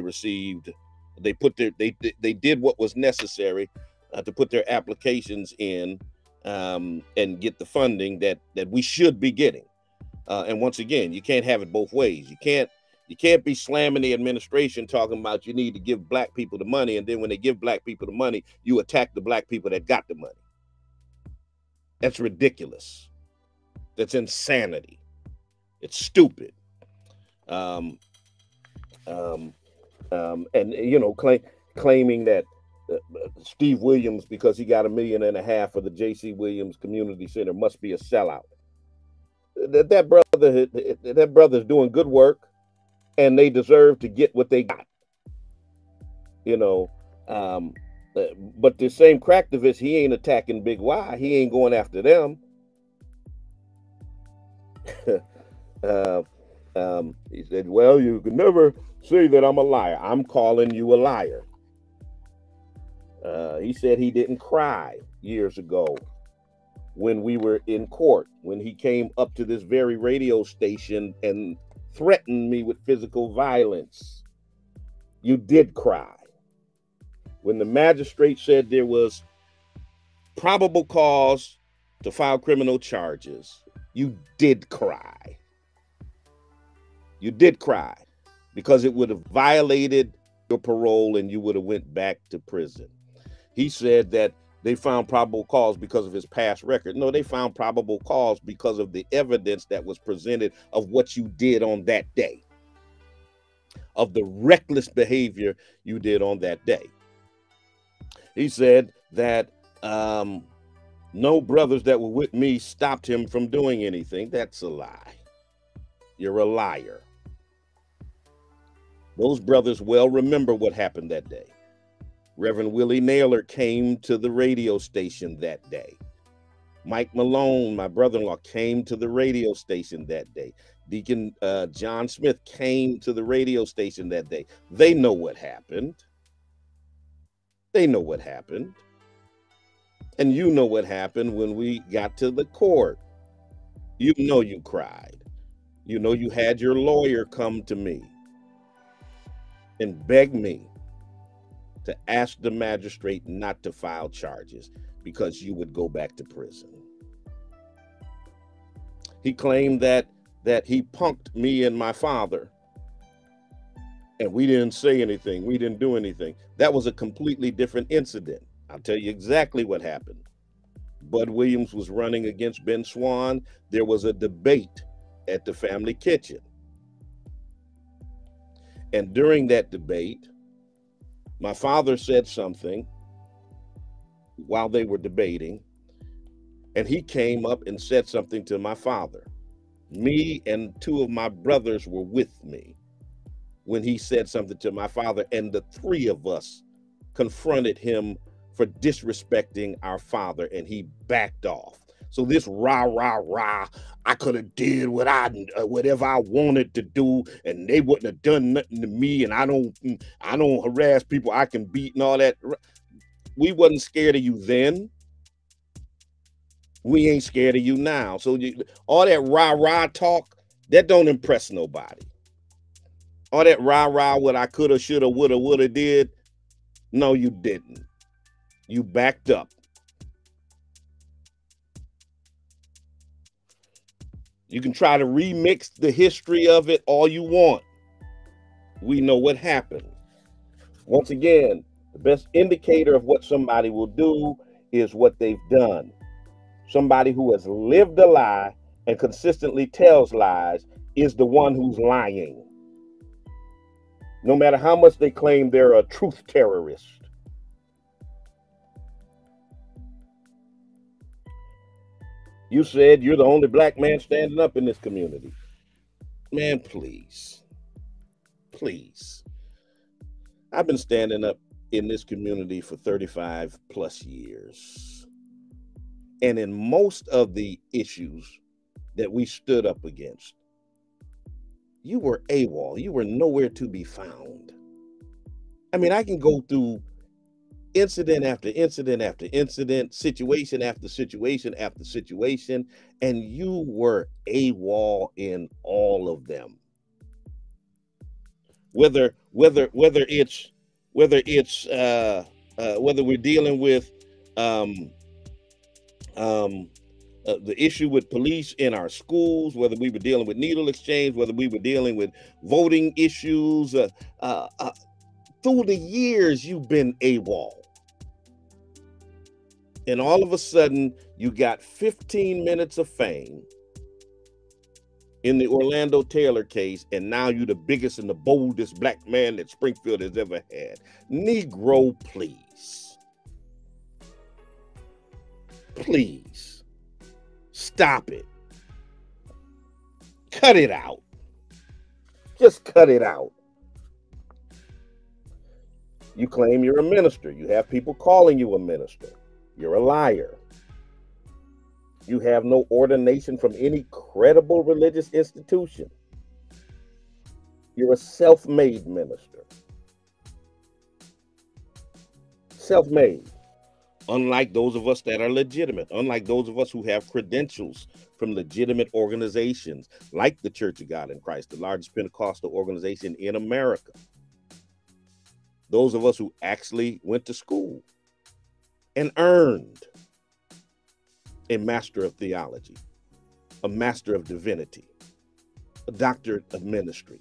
did what was necessary to put their applications in and get the funding that we should be getting. And once again, you can't have it both ways. You can't be slamming the administration talking about you need to give Black people the money, and then when they give Black people the money, you attack the Black people that got the money. That's ridiculous. That's insanity. It's stupid. And you know, claiming that Steve Williams, because he got $1.5 million for the J.C. Williams Community Center, must be a sellout. That brother's doing good work, and they deserve to get what they got. You know, but the same cracktivist, he ain't attacking Big Y. He ain't going after them. He said, well, you can never say that I'm a liar. I'm calling you a liar. He said he didn't cry years ago when we were in court, when he came up to this very radio station and threatened me with physical violence. You did cry. When the magistrate said there was probable cause to file criminal charges, you did cry. You did cry because it would have violated your parole and you would have went back to prison. He said that they found probable cause because of his past record. No, they found probable cause because of the evidence that was presented of what you did on that day, of the reckless behavior you did on that day. He said that no brothers that were with me stopped him from doing anything. That's a lie. You're a liar. Those brothers well remember what happened that day. Reverend Willie Naylor came to the radio station that day. Mike Malone, my brother-in-law, came to the radio station that day. Deacon John Smith came to the radio station that day. They know what happened. They know what happened. And you know what happened when we got to the court. You know you cried. You know you had your lawyer come to me and beg me to ask the magistrate not to file charges because you would go back to prison. He claimed that he punked me and my father, and we didn't say anything. We didn't do anything. That was a completely different incident. I'll tell you exactly what happened. Bud Williams was running against Ben Swan. There was a debate at the family kitchen. And during that debate, my father said something while they were debating, and he came up and said something to my father. Me and two of my brothers were with me when he said something to my father, and the three of us confronted him for disrespecting our father, and he backed off. So this rah, I could have did whatever I wanted to do, and they wouldn't have done nothing to me, and I don't harass people I can beat and all that. We wasn't scared of you then. We ain't scared of you now. So all that rah talk, that don't impress nobody. All that rah, what I coulda, shoulda, woulda did, no, you didn't. You backed up. You can try to remix the history of it all you want. We know what happened. Once again, the best indicator of what somebody will do is what they've done. Somebody who has lived a lie and consistently tells lies is the one who's lying. No matter how much they claim they're a truth terrorist. You said you're the only black man standing up in this community. Man, please. Please. I've been standing up in this community for 35 plus years. And in most of the issues that we stood up against, you were AWOL. You were nowhere to be found. I mean, I can go through incident after incident after incident, situation after situation after situation, and you were AWOL in all of them. Whether it's whether we're dealing with the issue with police in our schools, whether we were dealing with needle exchange, whether we were dealing with voting issues, through the years you've been AWOL. And all of a sudden you got 15 minutes of fame in the Orlando Taylor case, and now you're the biggest and the boldest black man that Springfield has ever had. Negro, please. Please. Stop it. Cut it out. Just cut it out. You claim you're a minister. You have people calling you a minister. You're a liar. You have no ordination from any credible religious institution. You're a self-made minister. Self-made. Unlike those of us that are legitimate, unlike those of us who have credentials from legitimate organizations like the Church of God in Christ, the largest Pentecostal organization in America. Those of us who actually went to school and earned a master of theology, a master of divinity, a doctorate of ministry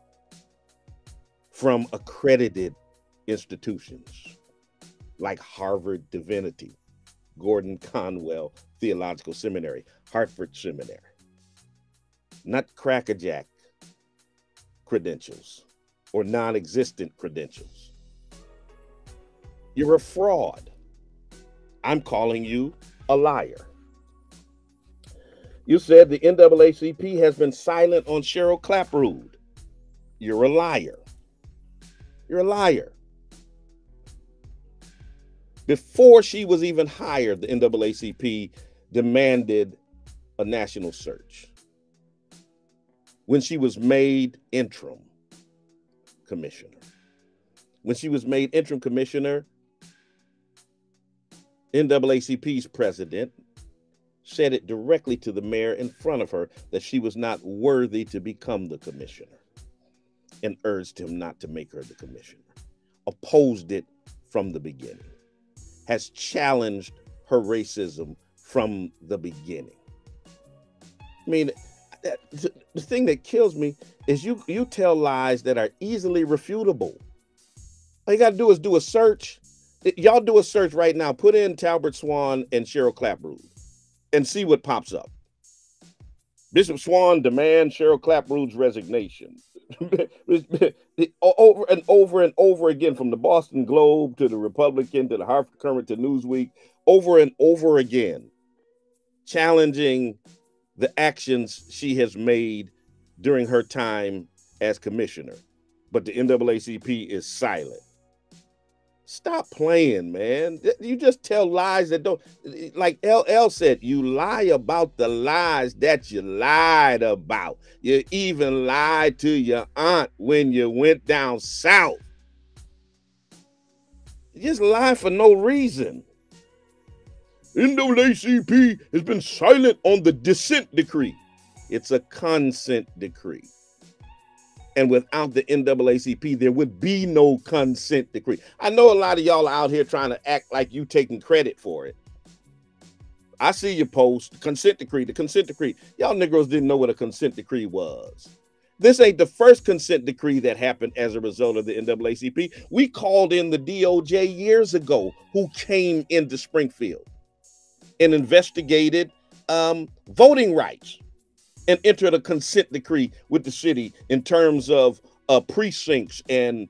from accredited institutions like Harvard Divinity, Gordon Conwell Theological Seminary, Hartford Seminary, not crackerjack credentials or non-existent credentials. You're a fraud. I'm calling you a liar. You said the NAACP has been silent on Cheryl Clapprood. You're a liar. You're a liar. Before she was even hired, the NAACP demanded a national search. When she was made interim commissioner. When she was made interim commissioner, NAACP's president said it directly to the mayor in front of her that she was not worthy to become the commissioner and urged him not to make her the commissioner. Opposed it from the beginning. Has challenged her racism from the beginning. I mean, the thing that kills me is you tell lies that are easily refutable. All you got to do is do a search. Y'all do a search right now. Put in Talbert Swan and Cheryl Clapprood and see what pops up. Bishop Swan demands Cheryl Clapprood's resignation. Over and over and over again, from the Boston Globe to the Republican to the Hartford Courant to Newsweek, over and over again, challenging the actions she has made during her time as commissioner. But the NAACP is silent. Stop playing, man. You just tell lies that don't, like LL said, you lie about the lies that you lied about. You even lied to your aunt when you went down south. You just lie for no reason. NAACP has been silent on the dissent decree. It's a consent decree. And without the NAACP, there would be no consent decree. I know a lot of y'all out here trying to act like you taking credit for it. I see your post, consent decree, the consent decree. Y'all Negroes didn't know what a consent decree was. This ain't the first consent decree that happened as a result of the NAACP. We called in the DOJ years ago who came into Springfield and investigated voting rights. And entered a consent decree with the city in terms of precincts and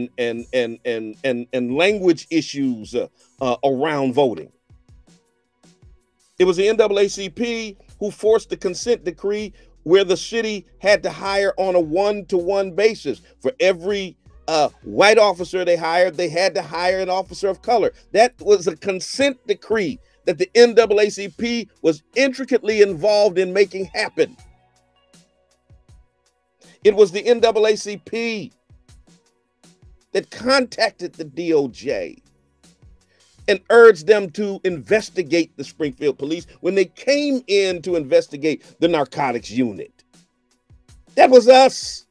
language issues around voting. It was the NAACP who forced the consent decree where the city had to hire on a one-to-one basis. For every white officer they hired, they had to hire an officer of color. That was a consent decree that the NAACP was intricately involved in making happen. It was the NAACP that contacted the DOJ and urged them to investigate the Springfield police when they came in to investigate the narcotics unit. That was us.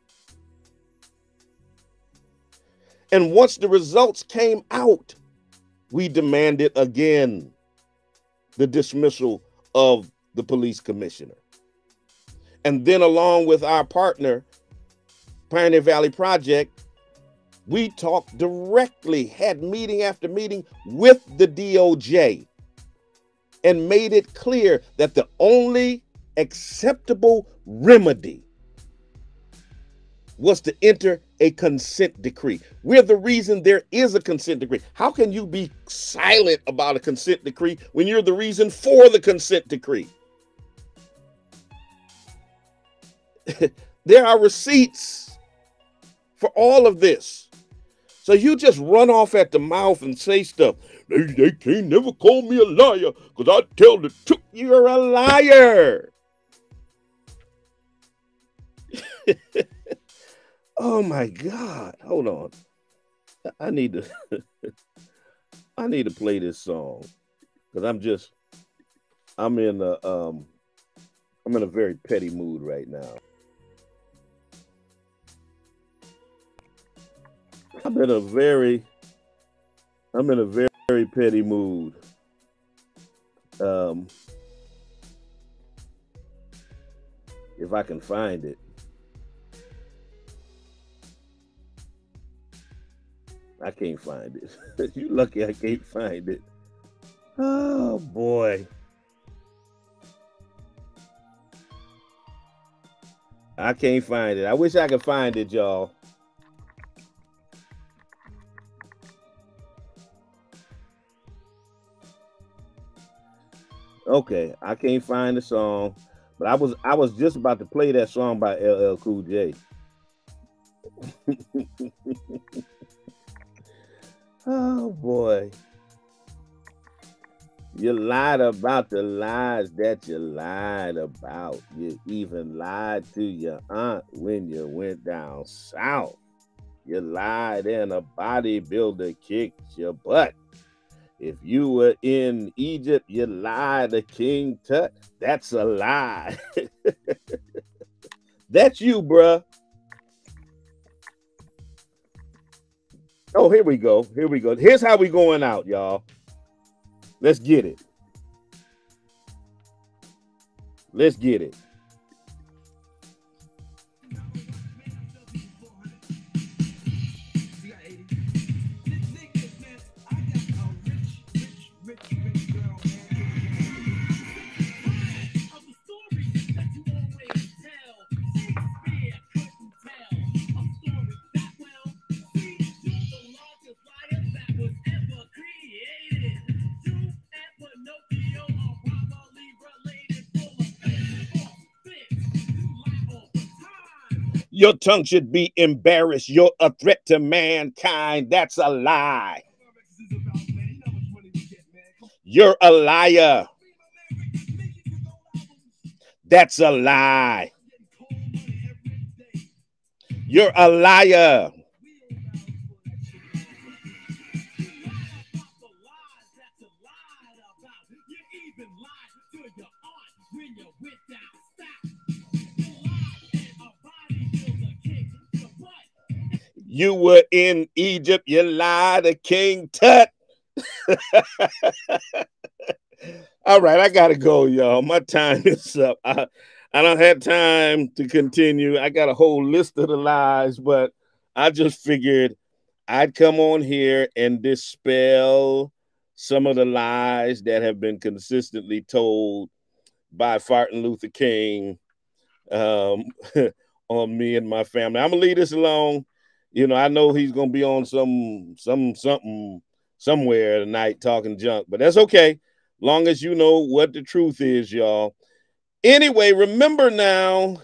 And once the results came out, we demanded again the dismissal of the police commissioner. And then along with our partner, Pioneer Valley Project, we talked directly, had meeting after meeting with the DOJ, and made it clear that the only acceptable remedy was to enter a consent decree. We're the reason there is a consent decree. How can you be silent about a consent decree when you're the reason for the consent decree? There are receipts for all of this. So you just run off at the mouth and say stuff. They can't never call me a liar because I tell the truth. You're a liar. Oh my God. Hold on. I need to I need to play this song because I'm in a very petty mood right now. I'm in a very petty mood. If I can find it. I can't find it. You lucky I can't find it. Oh boy. I can't find it. I wish I could find it, y'all. Okay, I can't find the song, but I was just about to play that song by LL Cool J. Oh boy. You lied about the lies that you lied about. You even lied to your aunt when you went down south. You lied and a bodybuilder kicked your butt. If you were in Egypt, you lied to King Tut. That's a lie. That's you, bruh. Oh, here we go. Here we go. Here's how we going out, y'all. Let's get it. Let's get it. Your tongue should be embarrassed. You're a threat to mankind. That's a lie. You're a liar. That's a lie. You're a liar. You were in Egypt, you lied to King Tut. All right, I gotta go, y'all. My time is up. I don't have time to continue. I got a whole list of the lies, but I just figured I'd come on here and dispel some of the lies that have been consistently told by Martin Luther King on me and my family. I'm gonna leave this alone. You know, I know he's gonna be on something somewhere tonight talking junk, but that's okay. Long as you know what the truth is, y'all. Anyway, remember now,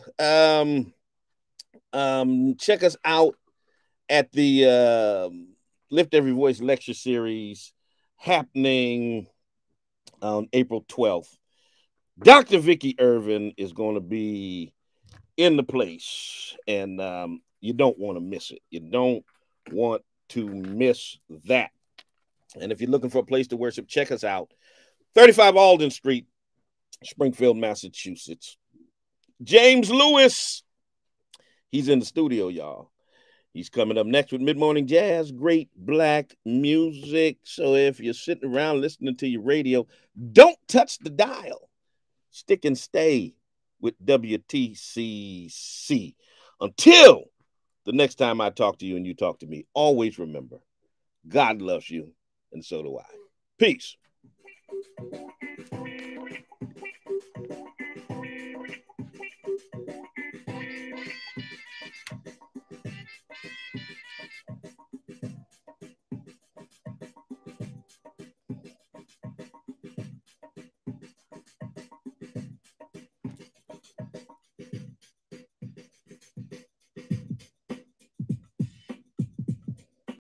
check us out at the Lift Every Voice lecture series happening on April 12th. Dr. Vicki Irvin is going to be in the place, and you don't want to miss it. You don't want to miss that. And if you're looking for a place to worship, check us out. 35 Alden Street, Springfield, Massachusetts. James Lewis, he's in the studio, y'all. He's coming up next with Mid-Morning Jazz, great black music. So if you're sitting around listening to your radio, don't touch the dial. Stick and stay with WTCC. Until the next time I talk to you and you talk to me, always remember, God loves you, and so do I. Peace.